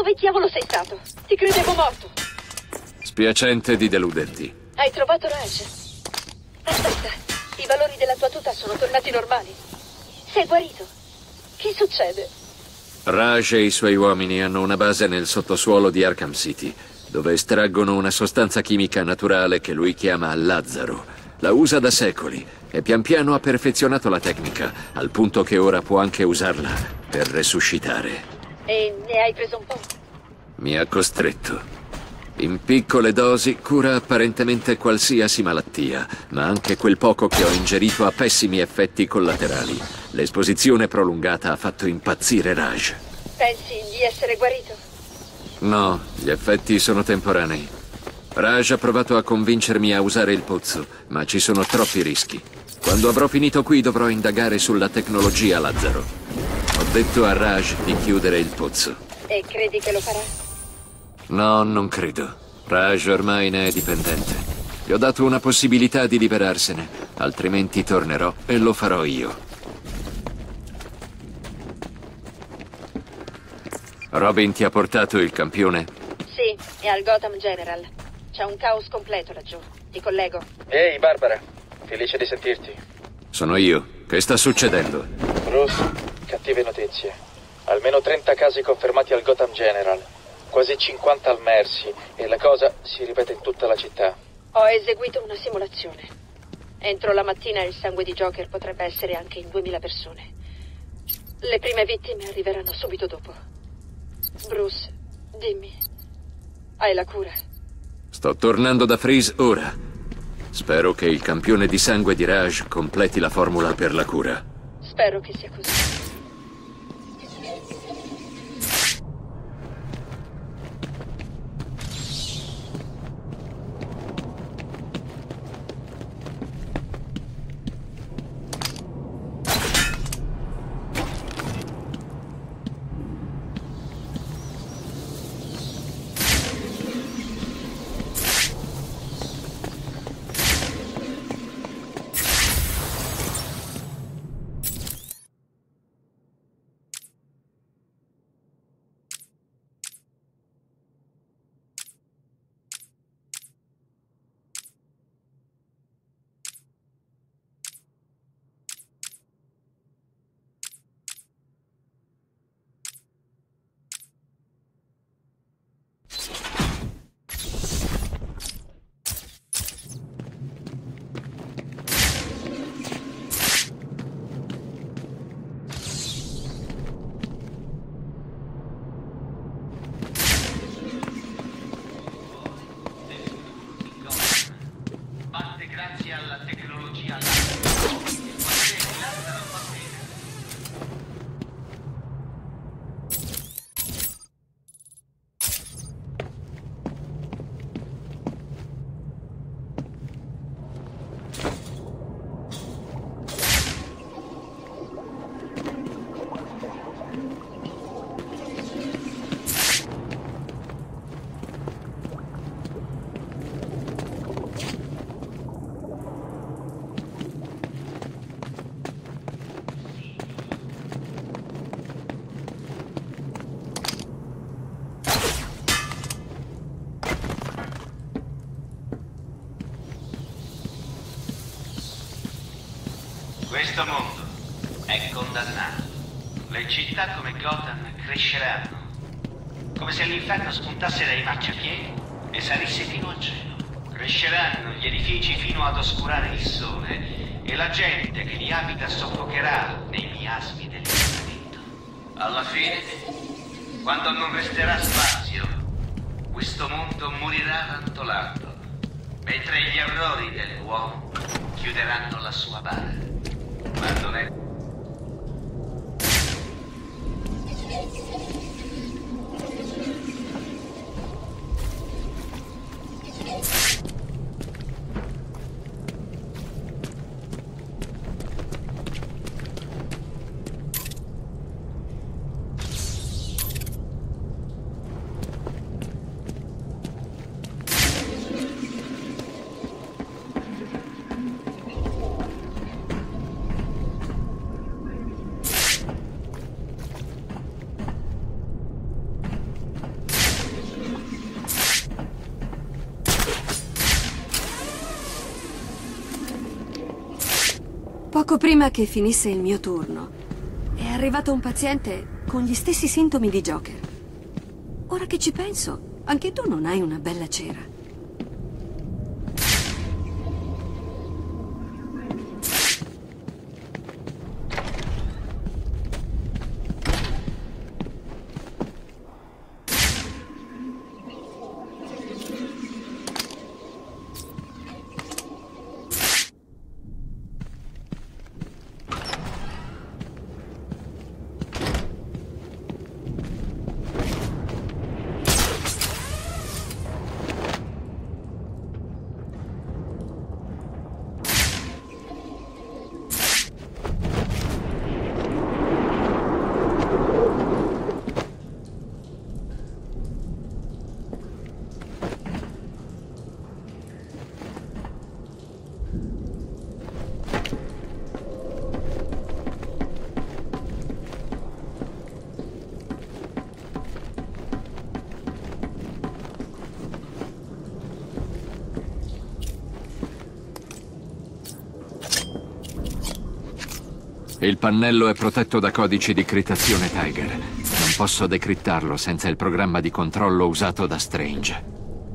Dove diavolo sei stato? Ti credevo morto. Spiacente di deluderti. Hai trovato Raj? Aspetta, i valori della tua tuta sono tornati normali. Sei guarito. Che succede? Raj e i suoi uomini hanno una base nel sottosuolo di Arkham City, dove estraggono una sostanza chimica naturale che lui chiama Lazzaro. La usa da secoli e pian piano ha perfezionato la tecnica, al punto che ora può anche usarla per resuscitare. E ne hai preso un po'? Mi ha costretto. In piccole dosi cura apparentemente qualsiasi malattia, ma anche quel poco che ho ingerito ha pessimi effetti collaterali. L'esposizione prolungata ha fatto impazzire Raj. Pensi di essere guarito? No, gli effetti sono temporanei. Raj ha provato a convincermi a usare il pozzo, ma ci sono troppi rischi. Quando avrò finito qui dovrò indagare sulla tecnologia Lazzaro. Ho detto a Raj di chiudere il pozzo. E credi che lo farà? No, non credo. Raj ormai ne è dipendente. Gli ho dato una possibilità di liberarsene, altrimenti tornerò e lo farò io. Robin ti ha portato il campione? Sì, è al Gotham General. C'è un caos completo laggiù. Ti collego. Ehi, Barbara. Felice di sentirti. Sono io. Che sta succedendo? Bruce, cattive notizie. Almeno 30 casi confermati al Gotham General. Quasi 50 al Mercy. E la cosa si ripete in tutta la città. Ho eseguito una simulazione. Entro la mattina il sangue di Joker potrebbe essere anche in 2000 persone. Le prime vittime arriveranno subito dopo. Bruce, dimmi. Hai la cura? Sto tornando da Freeze ora. Spero che il campione di sangue di Raj completi la formula per la cura. Spero che sia così. Questo mondo è condannato. Le città come Gotham cresceranno, come se l'inferno spuntasse dai marciapiedi e salisse fino al cielo. Cresceranno gli edifici fino ad oscurare il sole e la gente che li abita soffocherà nei miasmi dell'infinito. Alla fine, quando non resterà spazio, questo mondo morirà rantolando, mentre gli errori dell'uomo chiuderanno la sua bara. Ma non è... Poco prima che finisse il mio turno, è arrivato un paziente con gli stessi sintomi di Joker. Ora che ci penso, anche tu non hai una bella cera. Il pannello è protetto da codici di criptazione Tiger. Non posso decriptarlo senza il programma di controllo usato da Strange.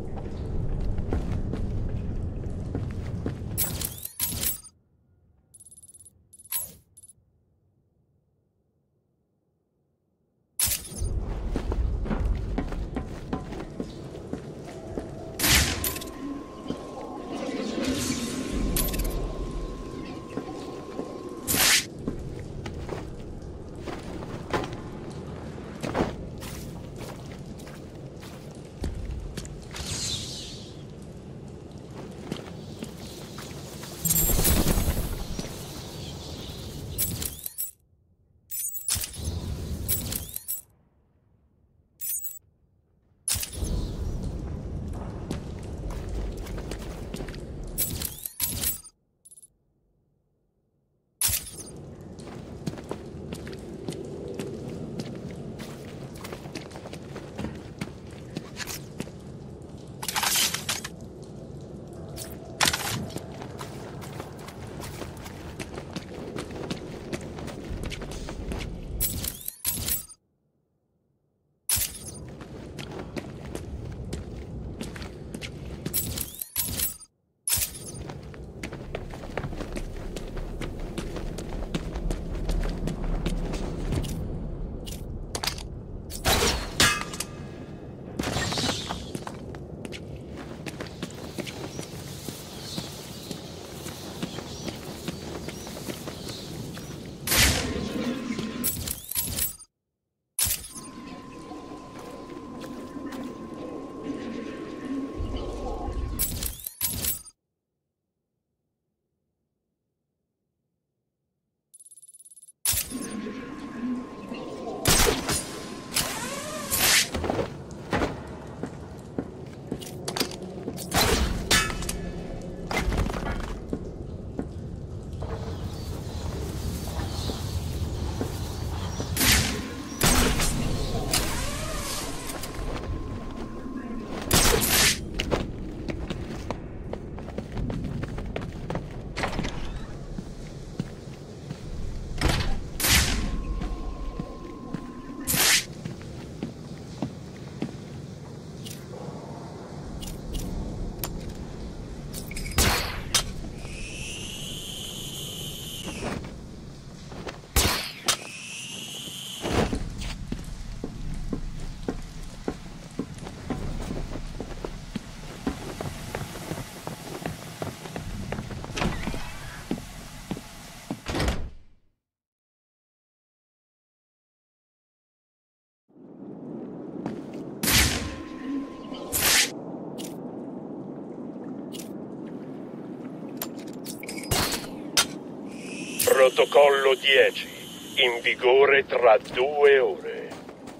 Protocollo 10, in vigore tra 2 ore.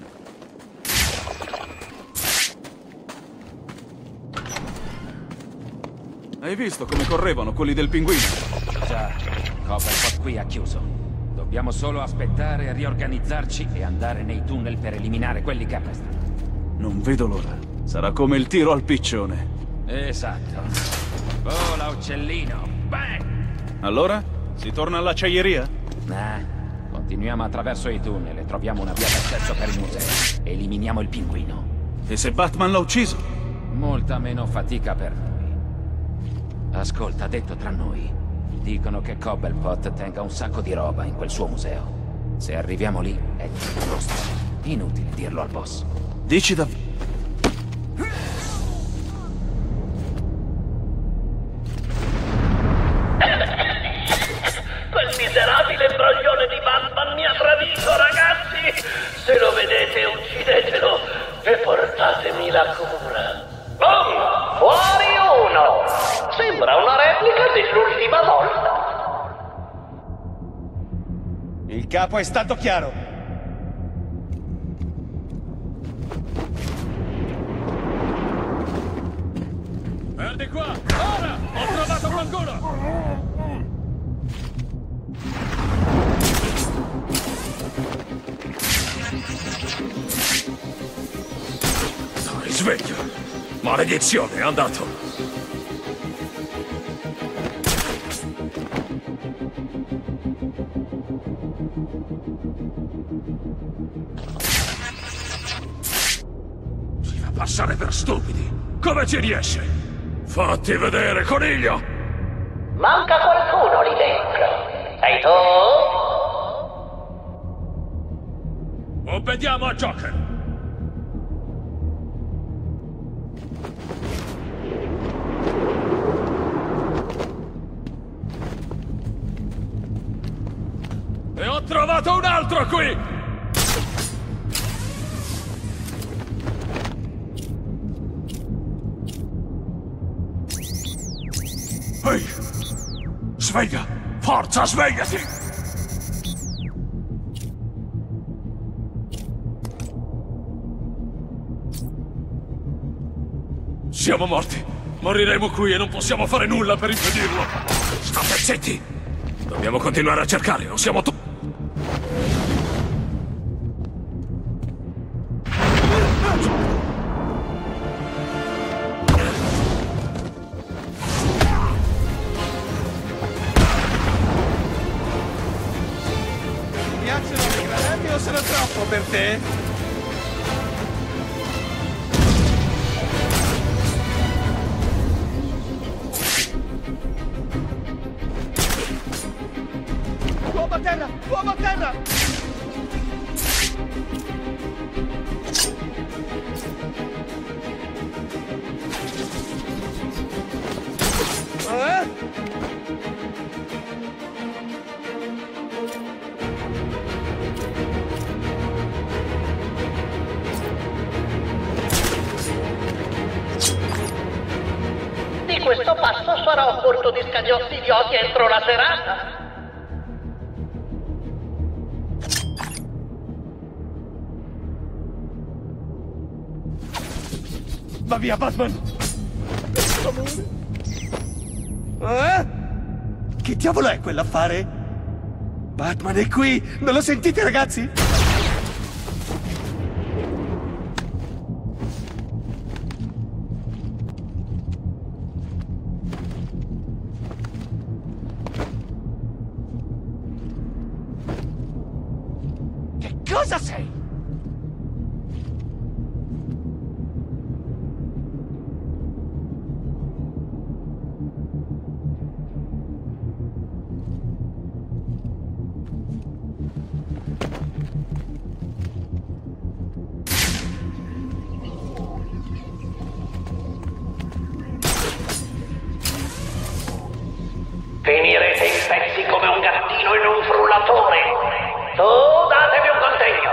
Hai visto come correvano quelli del pinguino? Già, Copperpot qui ha chiuso. Dobbiamo solo aspettare, riorganizzarci e andare nei tunnel per eliminare quelli che arrestano. Non vedo l'ora. Sarà come il tiro al piccione. Esatto. Vola, uccellino! Bang! Allora? Si torna all'acciaieria? Continuiamo attraverso i tunnel e troviamo una via d'accesso per il museo. Eliminiamo il pinguino. E se Batman l'ha ucciso? Molta meno fatica per noi. Ascolta, detto tra noi, dicono che Cobblepot tenga un sacco di roba in quel suo museo. Se arriviamo lì, è tutto nostro. Inutile dirlo al boss. Dici davvero? Quel miserabile imbroglione di Batman mi ha tradito, ragazzi! Se lo vedete, uccidetelo e portatemi la cura. Boom! Fuori uno! Sembra una replica dell'ultima volta. Il capo è stato chiaro. Guardi qua! Ora! Ho trovato qualcuno! Dai, sveglio! Maledizione, è andato! Si fa passare per stupidi! Come ci riesce? Fatti vedere, coniglio! Manca qualcuno lì dentro. Sei tu? Obbediamo a Joker! E ho trovato un altro qui! Ehi! Sveglia! Forza, svegliati! Siamo morti! Moriremo qui e non possiamo fare nulla per impedirlo! State zitti! Dobbiamo continuare a cercare, o siamo tutti... Piacciono le granate o sono troppo per te? Uomo a terra! Uomo a terra! Di questo passo sarà un furto di scagnotti idioti entro la serata. Va via, Batman! Che diavolo è quell'affare? Batman è qui! Non lo sentite, ragazzi? Che cosa sei? Finirete in pezzi come un gattino in un frullatore. Tu datemi un contegno.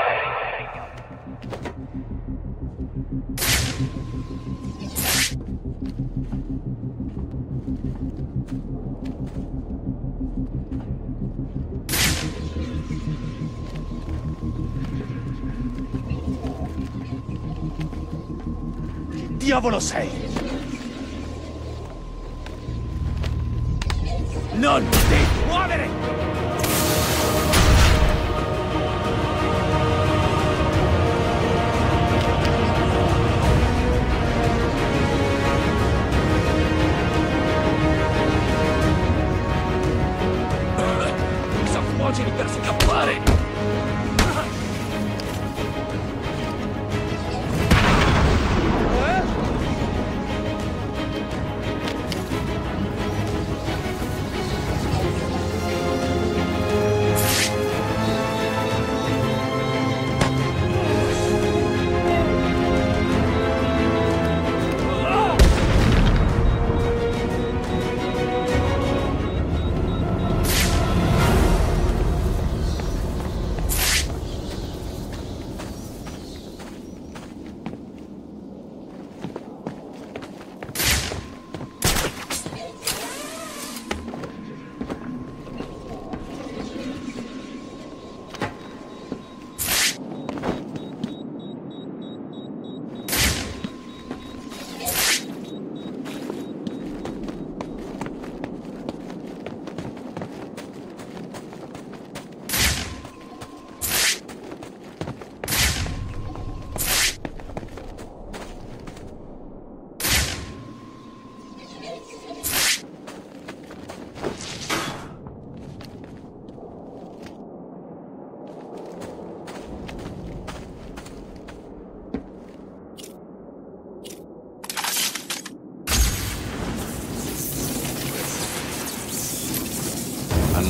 Che diavolo sei? Non ti muovere!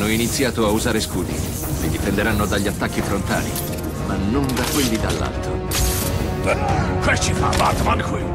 hanno iniziato a usare scudi. Li difenderanno dagli attacchi frontali, ma non da quelli dall'alto. Che ci fa Batman qui?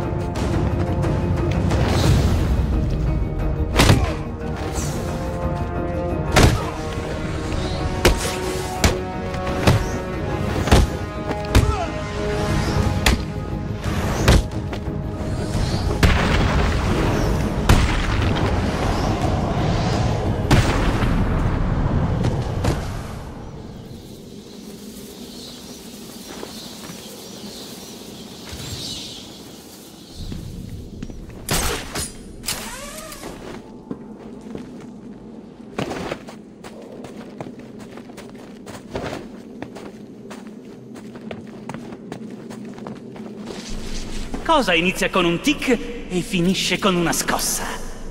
Cosa inizia con un tic e finisce con una scossa?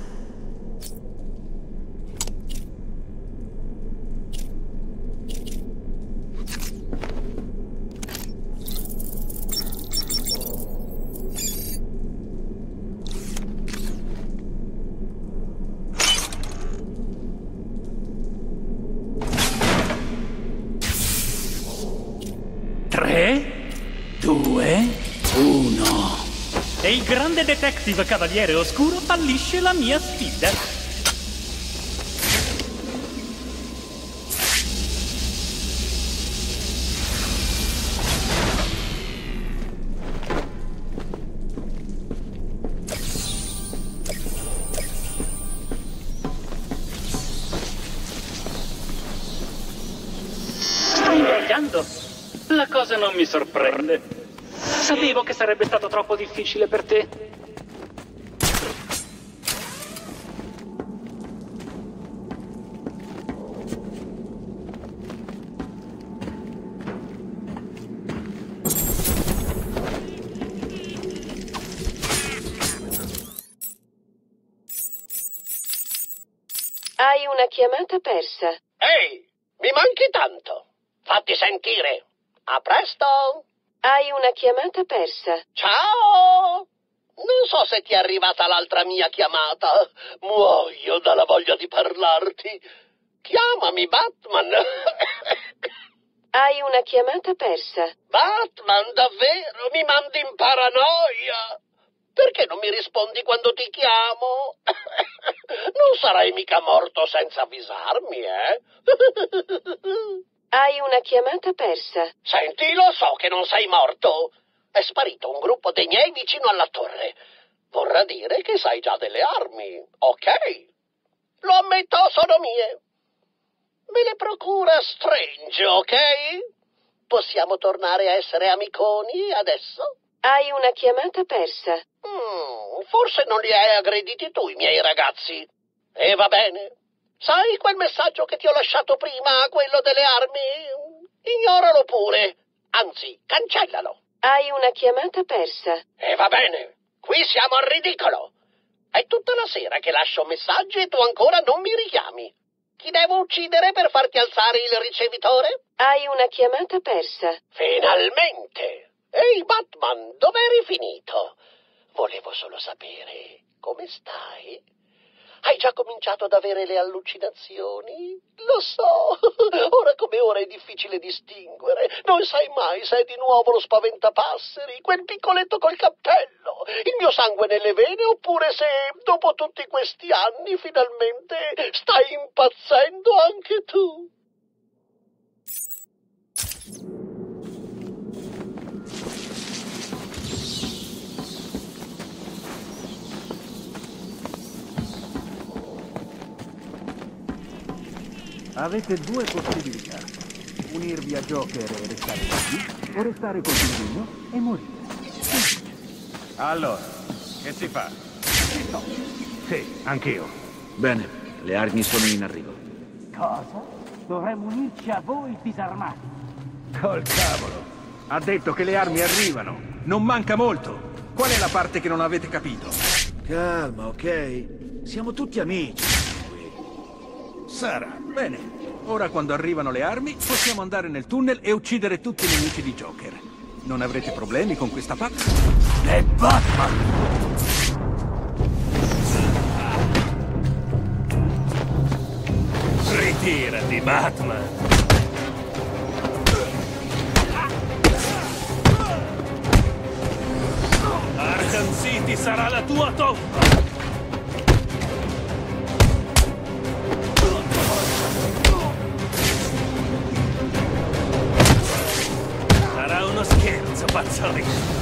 Tre, due, uno. E il grande detective Cavaliere Oscuro fallisce la mia sfida. Sto ingaggando. La cosa non mi sorprende. Sapevo che sarebbe stato troppo difficile per te. Hai una chiamata persa. Ehi, mi manchi tanto. Fatti sentire. A presto. Hai una chiamata persa. Ciao! Non so se ti è arrivata l'altra mia chiamata. Muoio dalla voglia di parlarti. Chiamami, Batman. Hai una chiamata persa. Batman, davvero? Mi mandi in paranoia. Perché non mi rispondi quando ti chiamo? Non sarai mica morto senza avvisarmi, eh? Hai una chiamata persa. Senti, lo so che non sei morto. È sparito un gruppo dei miei vicino alla torre. Vorrà dire che sai già delle armi, ok? Lo ammetto, sono mie. Me le procura Strange, ok? Possiamo tornare a essere amiconi adesso? Hai una chiamata persa. Forse non li hai aggrediti tu, i miei ragazzi. E va bene. Sai quel messaggio che ti ho lasciato prima, quello delle armi? Ignoralo pure. Anzi, cancellalo. Hai una chiamata persa. E va bene. Qui siamo al ridicolo. È tutta la sera che lascio messaggi e tu ancora non mi richiami. Chi devo uccidere per farti alzare il ricevitore? Hai una chiamata persa. Finalmente! Ehi, Batman, dov'eri finito? Volevo solo sapere come stai. Hai già cominciato ad avere le allucinazioni? Lo so, ora come ora è difficile distinguere. Non sai mai se è di nuovo lo spaventapasseri, quel piccoletto col cappello, il mio sangue nelle vene, oppure se, dopo tutti questi anni, finalmente stai impazzendo anche tu. Avete due possibilità. Unirvi a Joker e restare vivi, o restare col pinguino e morire. Allora, che si fa? No. Sì, anch'io. Bene, le armi sono in arrivo. Cosa? Dovremmo unirci a voi disarmati. Col cavolo. Ha detto che le armi arrivano. Non manca molto. Qual è la parte che non avete capito? Calma, ok? Siamo tutti amici. Sarà. Bene. Ora quando arrivano le armi possiamo andare nel tunnel e uccidere tutti i nemici di Joker. Non avrete problemi con questa pacca? È Batman! Ritira! Batman. Arkham City sarà la tua tomba. Sarà uno scherzo, pazzolino.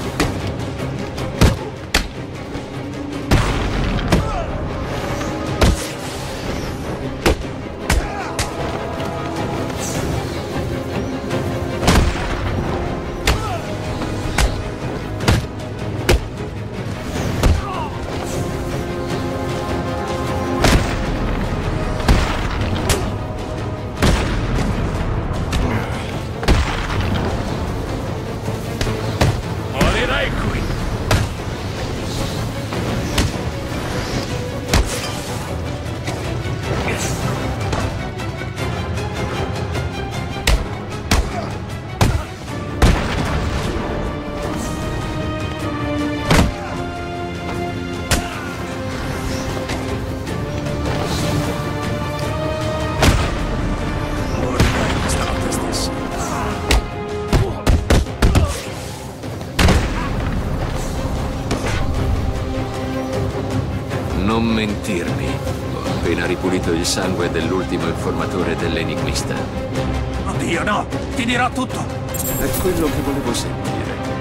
Non mentirmi. Ho appena ripulito il sangue dell'ultimo informatore dell'Enigmista. Oddio, no! Ti dirò tutto! È quello che volevo sentire.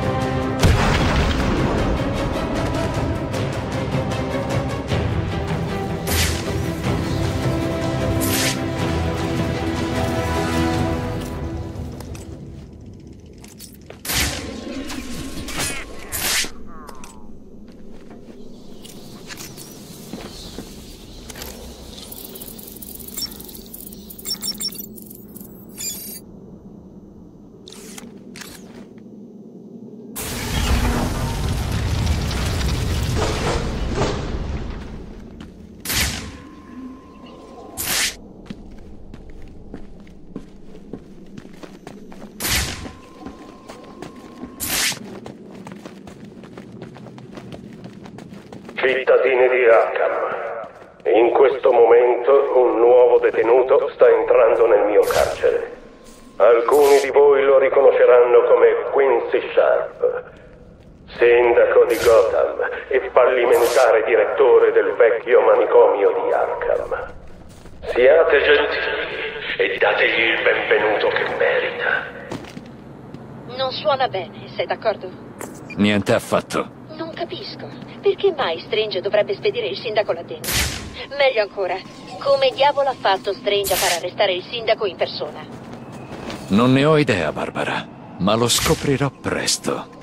Cittadini di Arkham, in questo momento un nuovo detenuto sta entrando nel mio carcere. Alcuni di voi lo riconosceranno come Quincy Sharp, sindaco di Gotham e fallimentare direttore del vecchio manicomio di Arkham. Siate gentili e dategli il benvenuto che merita. Non suona bene, sei d'accordo? Niente affatto. Non capisco. Perché mai Strange dovrebbe spedire il sindaco là dentro? Meglio ancora, come diavolo ha fatto Strange a far arrestare il sindaco in persona? Non ne ho idea, Barbara, ma lo scoprirò presto.